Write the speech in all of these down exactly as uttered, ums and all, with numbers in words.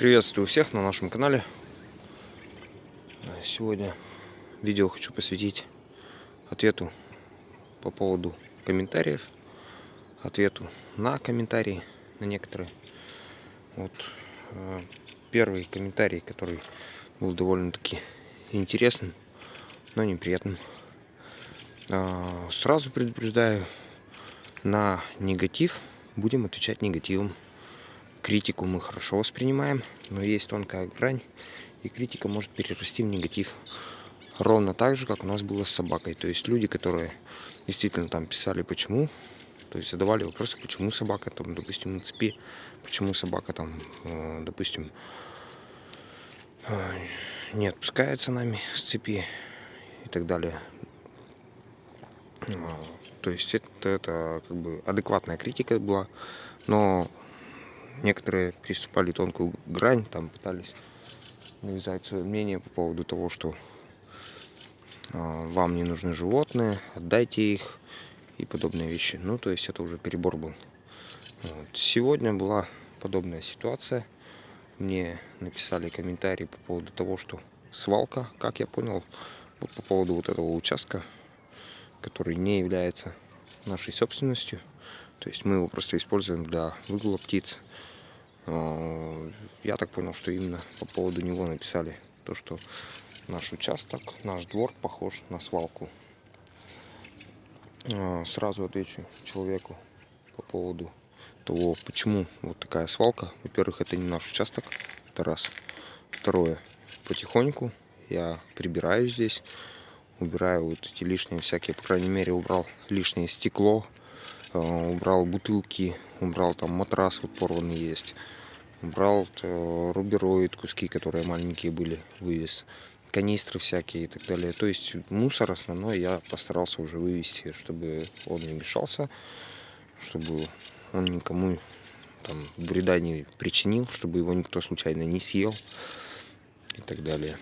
Приветствую всех на нашем канале. Сегодня видео хочу посвятить ответу по поводу комментариев, ответу на комментарии, на некоторые. Вот первый комментарий, который был довольно-таки интересным, но неприятным. Сразу предупреждаю, на негатив будем отвечать негативом. Критику мы хорошо воспринимаем, но есть тонкая грань, и критика может перерасти в негатив. Ровно так же, как у нас было с собакой. То есть люди, которые действительно там писали почему, то есть задавали вопросы, почему собака там, допустим, на цепи, почему собака там, допустим, не отпускается нами с цепи и так далее. То есть это, это как бы адекватная критика была, но некоторые приступали тонкую грань, там пытались навязать свое мнение по поводу того, что э, вам не нужны животные, отдайте их и подобные вещи. Ну, то есть это уже перебор был. Вот. Сегодня была подобная ситуация. Мне написали комментарии по поводу того, что свалка, как я понял, вот по поводу вот этого участка, который не является нашей собственностью. То есть мы его просто используем для выгула птиц. Я так понял, что именно по поводу него написали то, что наш участок, наш двор похож на свалку. Сразу отвечу человеку по поводу того, почему вот такая свалка. Во-первых, это не наш участок, это раз. Второе, потихоньку я прибираю здесь, убираю вот эти лишние всякие, по крайней мере, убрал лишнее стекло, убрал бутылки, убрал там матрас вот порванный есть, убрал рубероид, куски, которые маленькие были, вывез, канистры всякие и так далее. То есть мусор основной я постарался уже вывести, чтобы он не мешался, чтобы он никому там вреда не причинил, чтобы его никто случайно не съел и так далее.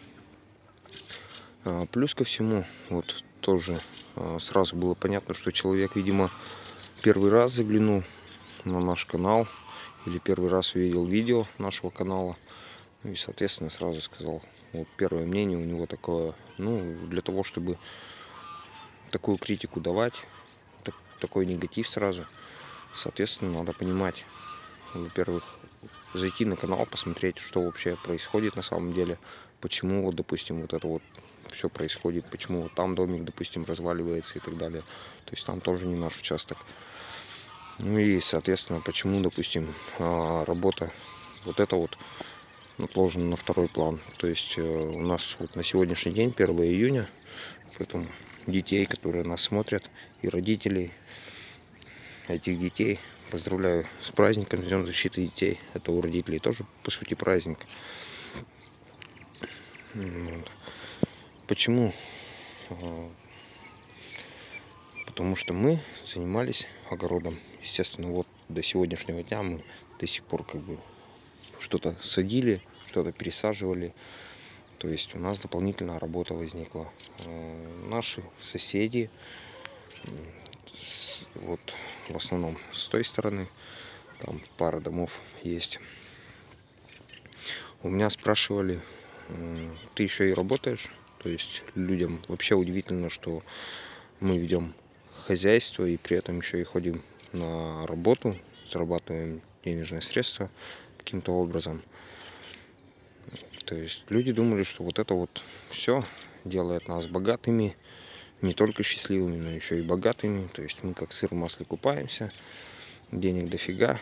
Плюс ко всему, вот тоже сразу было понятно, что человек, видимо, первый раз заглянул на наш канал или первый раз увидел видео нашего канала. Ну и, соответственно, сразу сказал, вот первое мнение у него такое, ну, для того, чтобы такую критику давать, так, такой негатив сразу, соответственно, надо понимать, во-первых, зайти на канал, посмотреть, что вообще происходит на самом деле, почему вот, допустим, вот это вот все происходит, почему вот там домик, допустим, разваливается и так далее. То есть там тоже не наш участок. Ну и, соответственно, почему, допустим, работа вот это вот отложена на второй план. То есть у нас вот на сегодняшний день, первое июня, поэтому детей, которые нас смотрят, и родителей этих детей поздравляю с праздником, с Днем защиты детей. Это у родителей тоже, по сути, праздник. Почему? Потому что мы занимались огородом. Естественно, вот до сегодняшнего дня мы до сих пор как бы что-то садили, что-то пересаживали. То есть у нас дополнительная работа возникла. Наши соседи, вот в основном с той стороны, там пара домов есть. У меня спрашивали, ты еще и работаешь? То есть людям вообще удивительно, что мы ведем хозяйство и при этом еще и ходим на работу, зарабатываем денежные средства каким-то образом. То есть люди думали, что вот это вот все делает нас богатыми, не только счастливыми, но еще и богатыми. То есть мы как сыр в масле купаемся, денег дофига.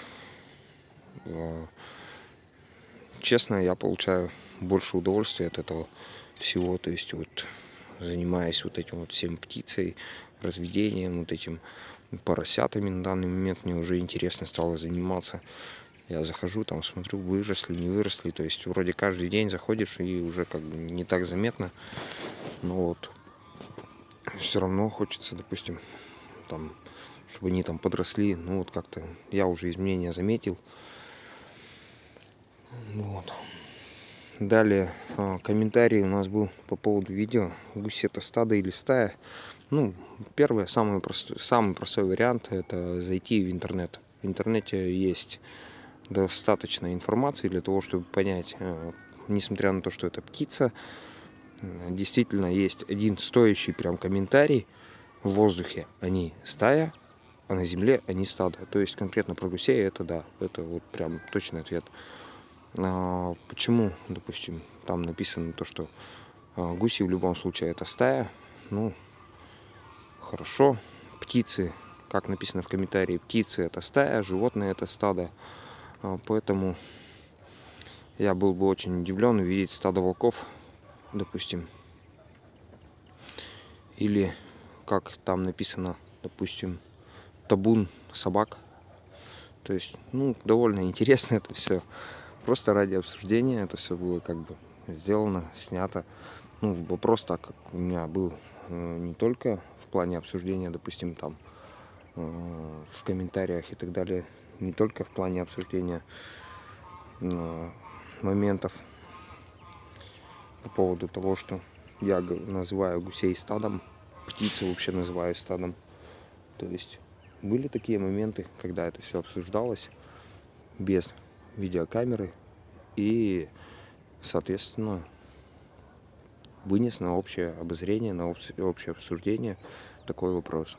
Честно, я получаю больше удовольствия от этого всего. То есть вот занимаясь вот этим вот всем птицей, разведением, вот этим поросятами на данный момент мне уже интересно стало заниматься. Я захожу, там смотрю, выросли, не выросли. То есть вроде каждый день заходишь и уже как бы не так заметно. Но вот все равно хочется, допустим, там, чтобы они там подросли. Ну вот как-то я уже изменения заметил. Вот. Далее комментарий у нас был по поводу видео, гусь это стадо или стая. Ну, первый, самый простой, самый простой вариант — это зайти в интернет. В интернете есть достаточно информации для того, чтобы понять, несмотря на то, что это птица, действительно есть один стоящий прям комментарий: в воздухе они стая, а на земле они стадо. То есть конкретно про гусей это да, это вот прям точный ответ. А почему, допустим, там написано то, что гуси в любом случае это стая? Ну, хорошо. Птицы, как написано в комментарии, птицы это стая, животные это стадо. Поэтому я был бы очень удивлен увидеть стадо волков, допустим. Или, как там написано, допустим, табун собак. То есть, ну, довольно интересно это все. Просто ради обсуждения это все было как бы сделано, снято. Ну, вопрос так как у меня был не только в плане обсуждения, допустим, там в комментариях и так далее, не только в плане обсуждения моментов по поводу того, что я называю гусей стадом, птицу вообще называю стадом. То есть были такие моменты, когда это все обсуждалось без видеокамеры и, соответственно, вынес на общее обозрение, на общее обсуждение такой вопрос.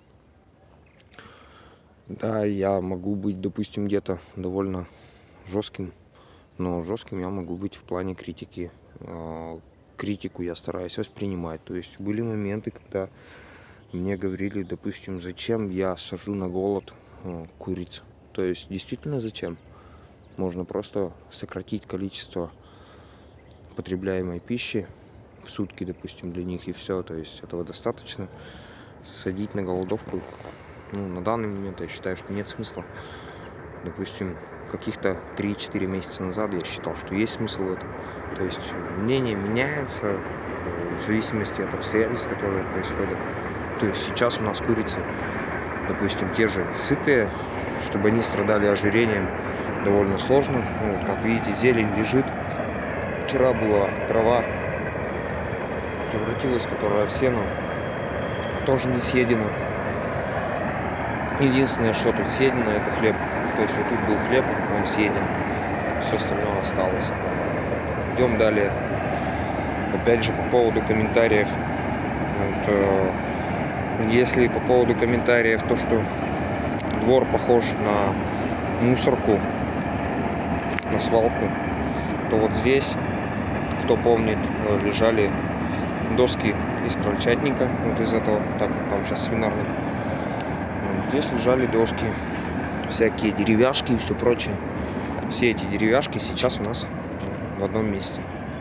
Да, я могу быть, допустим, где-то довольно жестким, но жестким я могу быть в плане критики. Критику я стараюсь воспринимать. То есть были моменты, когда мне говорили, допустим, зачем я сажу на голод куриц. То есть действительно зачем? Можно просто сократить количество потребляемой пищи в сутки, допустим, для них, и все. То есть этого достаточно. Садить на голодовку, ну, на данный момент я считаю, что нет смысла. Допустим, каких-то три-четыре месяца назад я считал, что есть смысл в этом. То есть мнение меняется в зависимости от обстоятельств, которые происходят. То есть сейчас у нас курицы, допустим, те же сытые, чтобы они страдали ожирением, довольно сложно. Ну, вот, как видите, зелень лежит. Вчера была трава, превратилась, которая в сено, тоже не съедена. Единственное, что тут съедено, это хлеб. То есть вот тут был хлеб, он съеден, все остальное осталось. Идем далее. Опять же, по поводу комментариев. Вот, э, если по поводу комментариев то, что двор похож на мусорку, на свалку, то вот здесь, кто помнит, лежали доски из крольчатника, вот из этого, так как там сейчас свинарник. Здесь лежали доски, всякие деревяшки и все прочее. Все эти деревяшки сейчас у нас в одном месте.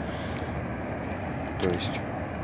То есть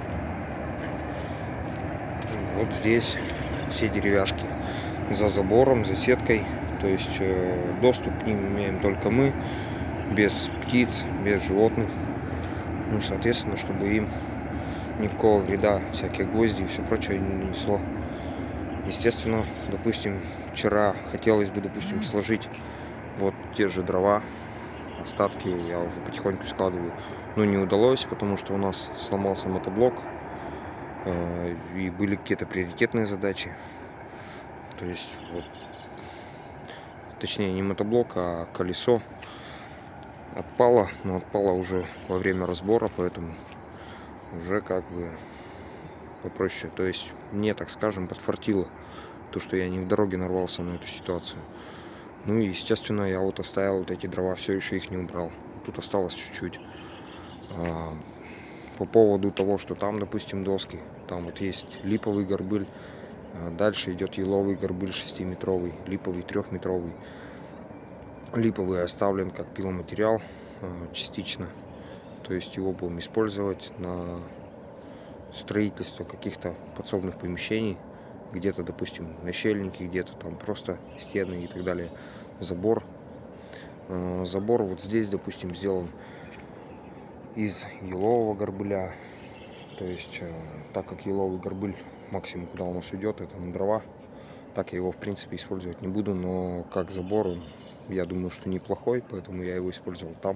вот здесь все деревяшки за забором, за сеткой. То есть э, доступ к ним имеем только мы, без птиц, без животных. Ну, соответственно, чтобы им никакого вреда, всякие гвозди и все прочее не нанесло. Естественно, допустим, вчера хотелось бы, допустим, сложить вот те же дрова, остатки я уже потихоньку складываю, но не удалось, потому что у нас сломался мотоблок, э, и были какие-то приоритетные задачи. То есть, вот, точнее, не мотоблок, а колесо отпало, но отпало уже во время разбора, поэтому уже как бы попроще. То есть мне, так скажем, подфартило то, что я не в дороге нарвался на эту ситуацию. Ну и, естественно, я вот оставил вот эти дрова, все еще их не убрал. Тут осталось чуть-чуть. А, по поводу того, что там, допустим, доски, там вот есть липовый горбыль, а дальше идет еловый горбыль шестиметровый, липовый трехметровый. Липовый оставлен как пиломатериал а, частично. То есть его будем использовать на строительство каких-то подсобных помещений, где-то, допустим, нащельники, где-то там просто стены и так далее. Забор. Забор вот здесь, допустим, сделан из елового горбыля. То есть, так как еловый горбыль максимум, куда у нас идет, это на дрова, так я его, в принципе, использовать не буду, но как забор он, я думаю, что неплохой, поэтому я его использовал там.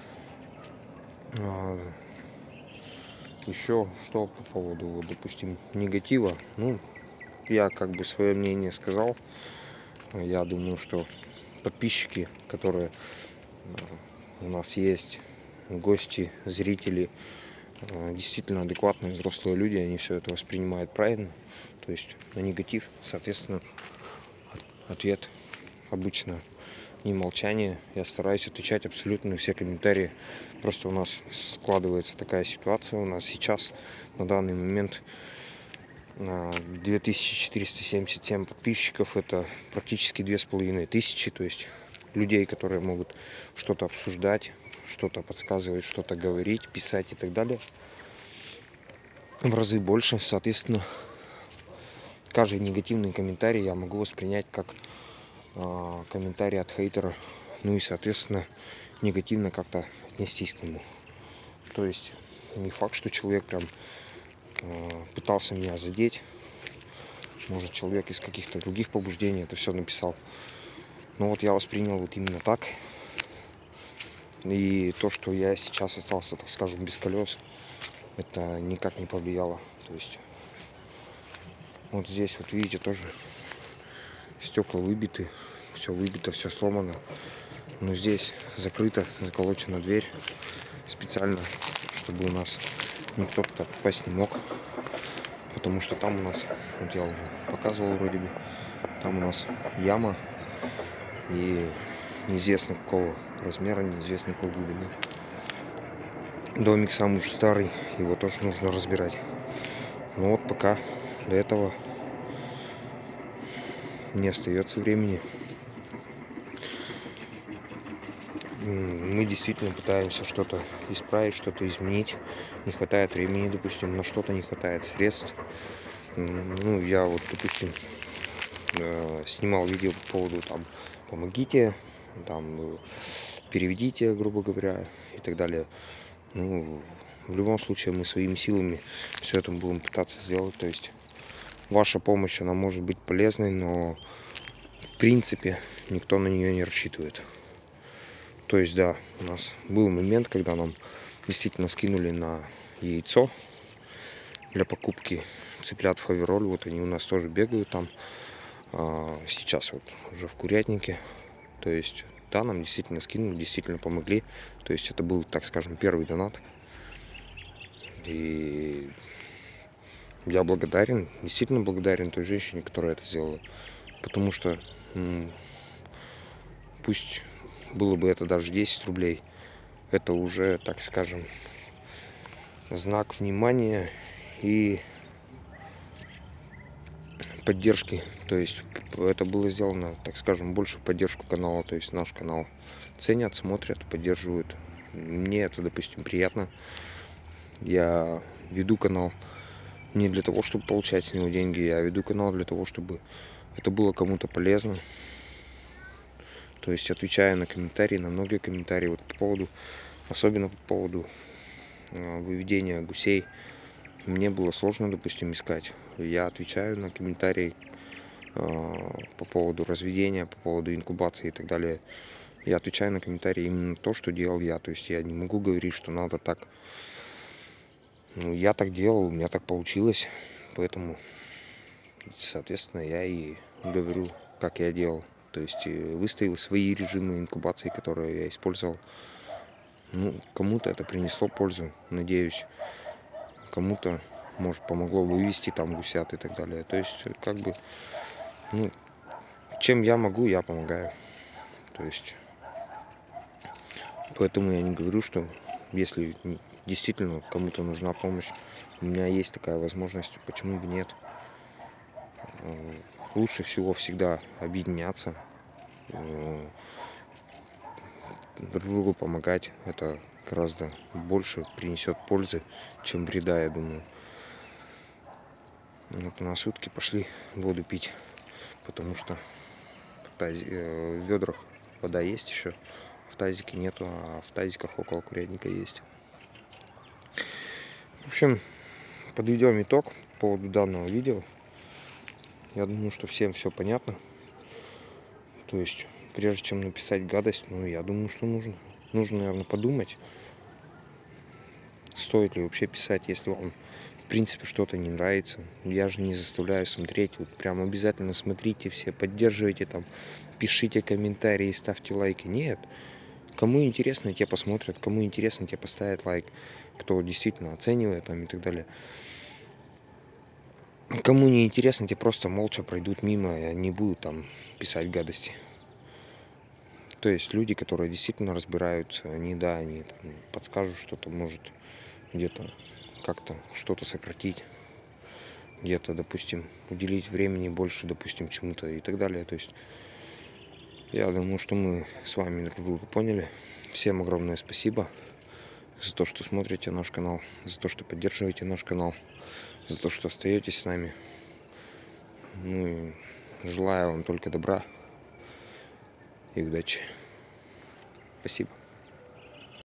Еще что по поводу, допустим, негатива. Ну, я как бы свое мнение сказал. Я думаю, что подписчики, которые у нас есть гости, зрители, действительно адекватные взрослые люди, они все это воспринимают правильно. То есть на негатив, соответственно, ответ обычно не молчание. Я стараюсь отвечать абсолютно на все комментарии. Просто у нас складывается такая ситуация. У нас сейчас на данный момент две тысячи четыреста семьдесят семь подписчиков. Это практически две с половиной тысячи. То есть людей, которые могут что-то обсуждать, что-то подсказывать, что-то говорить, писать и так далее. В разы больше. Соответственно, каждый негативный комментарий я могу воспринять как э, комментарий от хейтера. Ну и, соответственно, негативно как-то отнестись к нему. То есть не факт, что человек прям э, пытался меня задеть. Может, человек из каких-то других побуждений это все написал. Но вот я воспринял вот именно так. И то, что я сейчас остался, так скажем, без колес, это никак не повлияло. То есть вот здесь вот видите тоже стекла выбиты, все выбито, все сломано. Но здесь закрыто, заколочена дверь специально, чтобы у нас никто туда попасть не мог. Потому что там у нас, вот я уже показывал вроде бы, там у нас яма и неизвестно какого размера, неизвестно какой глубины. Домик сам уже старый, его тоже нужно разбирать. Но вот пока до этого не остается времени. Мы действительно пытаемся что-то исправить, что-то изменить. Не хватает времени, допустим, на что-то не хватает средств. Ну, я вот, допустим, снимал видео по поводу там помогите, там переведите, грубо говоря, и так далее. Ну, в любом случае мы своими силами все это будем пытаться сделать. То есть ваша помощь, она может быть полезной, но в принципе никто на нее не рассчитывает. То есть, да, у нас был момент, когда нам действительно скинули на яйцо для покупки цыплят в Авероль. Вот они у нас тоже бегают там. Сейчас вот уже в курятнике. То есть, да, нам действительно скинули, действительно помогли. То есть, это был, так скажем, первый донат. И я благодарен, действительно благодарен той женщине, которая это сделала. Потому что м- пусть было бы это даже десять рублей, это уже, так скажем, знак внимания и поддержки. То есть это было сделано, так скажем, больше в поддержку канала. То есть наш канал ценят, смотрят, поддерживают. Мне это, допустим, приятно. Я веду канал не для того, чтобы получать с него деньги. Я веду канал для того, чтобы это было кому-то полезно. То есть отвечая на комментарии, на многие комментарии, вот по поводу, особенно по поводу э, выведения гусей, мне было сложно, допустим, искать. Я отвечаю на комментарии э, по поводу разведения, по поводу инкубации и так далее. Я отвечаю на комментарии именно то, что делал я. То есть я не могу говорить, что надо так. Ну, я так делал, у меня так получилось. Поэтому, соответственно, я и говорю, как я делал. То есть выставил свои режимы инкубации, которые я использовал. Ну, кому-то это принесло пользу, надеюсь. Кому-то, может, помогло вывести там гусят и так далее. То есть, как бы, ну, чем я могу, я помогаю. То есть, поэтому я не говорю, что если действительно кому-то нужна помощь, у меня есть такая возможность, почему бы нет. Лучше всего всегда объединяться, друг другу помогать. Это гораздо больше принесет пользы, чем вреда, я думаю. Вот на сутки пошли воду пить, потому что в, тази, в ведрах вода есть еще, в тазике нету, а в тазиках около курятника есть. В общем, подведем итог по поводу данного видео. Я думаю, что всем все понятно. То есть, прежде чем написать гадость, ну, я думаю, что нужно. Нужно, наверное, подумать, стоит ли вообще писать, если вам, в принципе, что-то не нравится. Я же не заставляю смотреть. Вот прям обязательно смотрите все, поддерживайте там, пишите комментарии, ставьте лайки. Нет. Кому интересно, те посмотрят, кому интересно, те поставят лайк, кто действительно оценивает там и так далее. Кому не интересно, те просто молча пройдут мимо и не будут там писать гадости. То есть люди, которые действительно разбираются, они, да, они там подскажут что-то, может где-то как-то что-то сократить, где-то, допустим, уделить времени больше, допустим, чему-то и так далее. То есть я думаю, что мы с вами друг друга поняли. Всем огромное спасибо за то, что смотрите наш канал, за то, что поддерживаете наш канал, за то, что остаетесь с нами. Ну и желаю вам только добра и удачи. Спасибо.